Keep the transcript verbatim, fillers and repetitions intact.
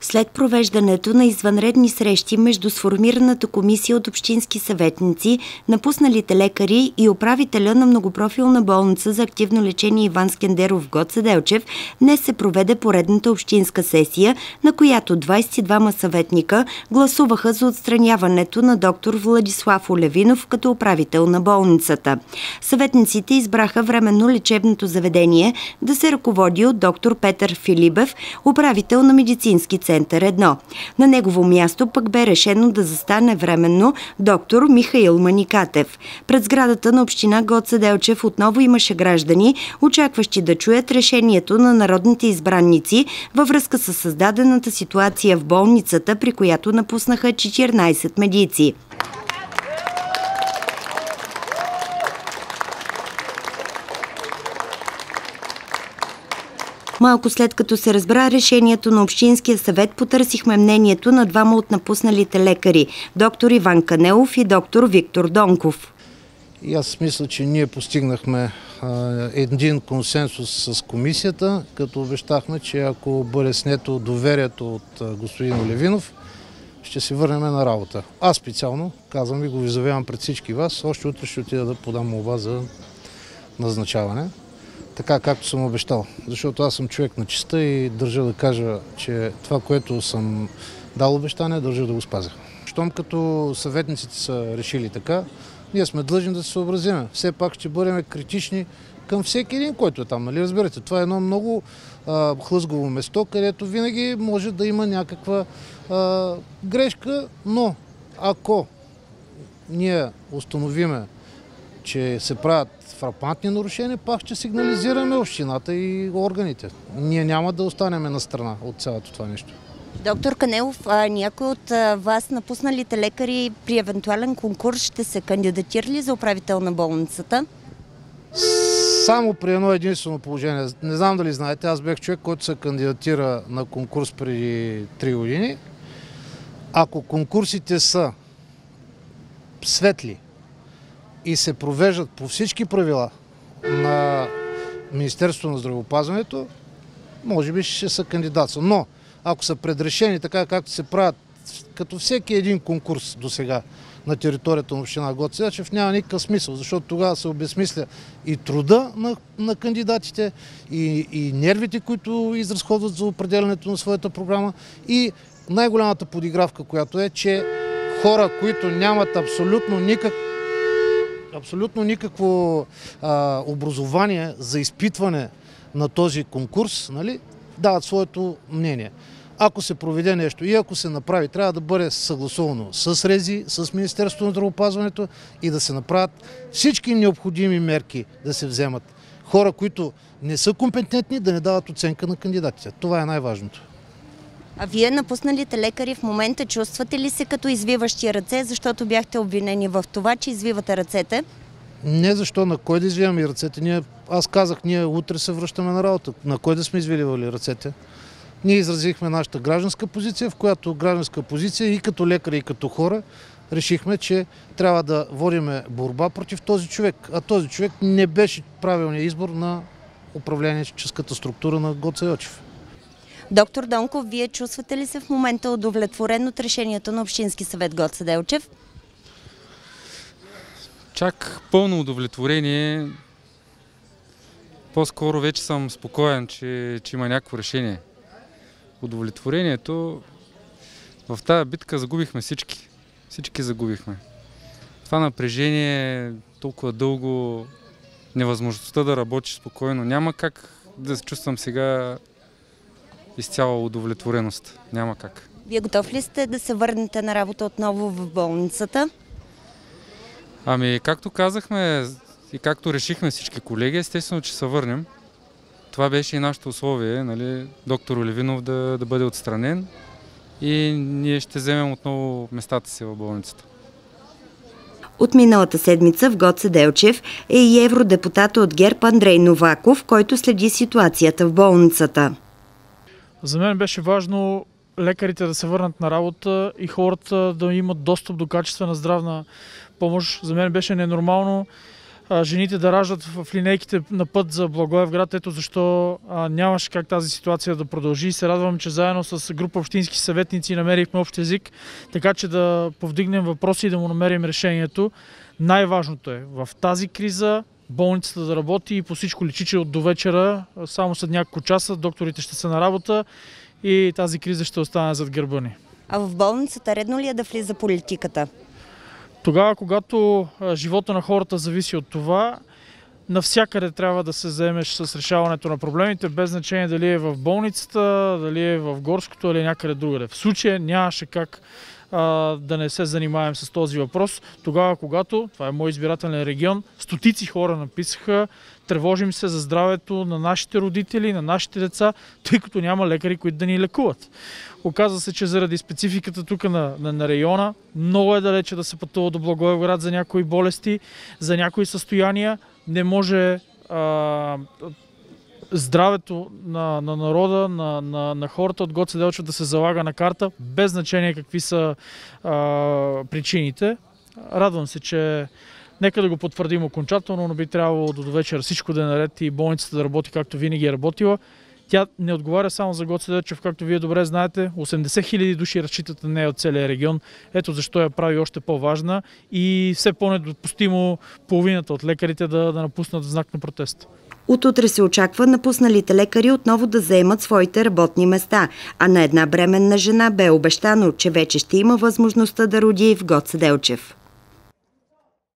След провеждането на извънредни срещи между сформираната комисия от общински съветници, напусналите лекари и управителя на многопрофилна болница за активно лечение Иван Скендеров в Гоце Делчев, днес се проведе поредната общинска сесия, на която двадесет и двама съветника гласуваха за отстраняването на доктор Владислав Олевинов като управител на болницата. Съветниците избраха временно лечебното заведение да се ръководи от доктор Петър Филибев, управител на медицински център едно. На негово място пък бе решено да застане временно доктор Михаил Маникатев. Пред сградата на община Гоце Делчев отново имаше граждани, очакващи да чуят решението на народните избранници във връзка с създадената ситуация в болницата, при която напуснаха четиринадесет медици. Малко след като се разбра решението на Общинския съвет, потърсихме мнението на двама от напусналите лекари – доктор Иван Канелов и доктор Виктор Донков. И аз мисля, че ние постигнахме а, един консенсус с комисията, като обещахме, че ако бъде снето доверието от а, господин Олевинов, ще се върнем на работа. Аз специално, казвам ви, го ви заявявам пред всички вас, още утре ще отида да подам молба за назначаване. Така както съм обещал, защото аз съм човек на честа и държа да кажа, че това, което съм дал обещание, държа да го спазя. Щом като съветниците са решили така, ние сме длъжни да се съобразим. Все пак ще бъдем критични към всеки един, който е там. Нали? Разберете, това е едно много а, хлъзгаво место, където винаги може да има някаква а, грешка, но ако ние установиме, че се правят фрапантни нарушения, пак ще сигнализираме общината и органите. Ние няма да останем на страна от цялото това нещо. Доктор Канелов, а някой от вас напусналите лекари при евентуален конкурс ще се кандидатира ли за управител на болницата? Само при едно единствено положение. Не знам дали знаете, аз бях човек, който се кандидатира на конкурс преди три години. Ако конкурсите са светли и се провеждат по всички правила на Министерството на здравеопазването, може би ще са кандидатства. Но ако са предрешени, така както се правят като всеки един конкурс до сега на територията на община Гоце Делчев, няма никакъв смисъл, защото тогава се обезмисля и труда на, на кандидатите, и, и нервите, които изразходват за определянето на своята програма, и най-голямата подигравка, която е, че хора, които нямат абсолютно никак Абсолютно никакво а, образование за изпитване на този конкурс, нали, дават своето мнение. Ако се проведе нещо и ако се направи, трябва да бъде съгласувано с РЕЗИ, с Министерството на здравеопазването и да се направят всички необходими мерки да се вземат. Хора, които не са компетентни, да не дават оценка на кандидатите. Това е най-важното. А вие, напусналите лекари, в момента чувствате ли се като извиващи ръце, защото бяхте обвинени в това, че извивате ръцете? Не, защо? На кой да извиваме ръцете? Ние, аз казах, ние утре се връщаме на работа. На кой да сме извивали ръцете? Ние изразихме нашата гражданска позиция, в която гражданска позиция и като лекари, и като хора решихме, че трябва да водиме борба против този човек. А този човек не беше правилният избор на управленческата структура на Гоце Делчев. Доктор Донков, вие чувствате ли се в момента удовлетворен от решението на Общински съвет Гоце Делчев? Чак пълно удовлетворение. По-скоро вече съм спокоен, че, че има някакво решение. Удовлетворението в тази битка загубихме всички. Всички загубихме. Това напрежение толкова дълго, невъзможността да работиш спокойно. Няма как да се чувствам сега изцяло удовлетвореност. Няма как. Вие готов ли сте да се върнете на работа отново в болницата? Ами, както казахме и както решихме всички колеги, естествено, че се върнем. Това беше и нашето условие, нали, доктор Олевинов да, да бъде отстранен и ние ще вземем отново местата си в болницата. От миналата седмица в Гоце Делчев е и евродепутата от ГЕРБ Андрей Новаков, който следи ситуацията в болницата. За мен беше важно лекарите да се върнат на работа и хората да имат достъп до качествена здравна помощ. За мен беше ненормално а, жените да раждат в линейките на път за Благоевград. Ето защо а, нямаше как тази ситуация да продължи. Се радвам, че заедно с група общински съветници намерихме общ език, така че да повдигнем въпроси и да му намерим решението. Най-важното е в тази криза болницата да работи и по всичко личи, че от до вечера, само след няколко часа, докторите ще са на работа и тази криза ще остане зад гърба ни. А в болницата редно ли е да влиза политиката? Тогава, когато живота на хората зависи от това, навсякъде трябва да се заемеш с решаването на проблемите, без значение дали е в болницата, дали е в горското или някъде другаде. В случая нямаше как а, да не се занимаем с този въпрос. Тогава, когато, това е мой избирателен регион, стотици хора написаха: тревожим се за здравето на нашите родители, на нашите деца, тъй като няма лекари, които да ни лекуват. Оказва се, че заради спецификата тук на, на, на района, много е далече да се пътува до Благоевград за някои болести, за някои състояния. Не може а, здравето на, на народа, на, на, на хората от Гоце Делчев да се залага на карта, без значение какви са а, причините. Радвам се, че нека да го потвърдим окончателно, но би трябвало до вечера всичко да е наред и болницата да работи както винаги е работила. Тя не отговаря само за Гоце Делчев, както вие добре знаете. осемдесет хиляди души разчитат на нея от целия регион. Ето защо я прави още по-важна и все по-недопустимо половината от лекарите да, да напуснат в знак на протест. От утре се очаква напусналите лекари отново да заемат своите работни места, а на една бременна жена бе обещано, че вече ще има възможността да роди в Гоце Делчев.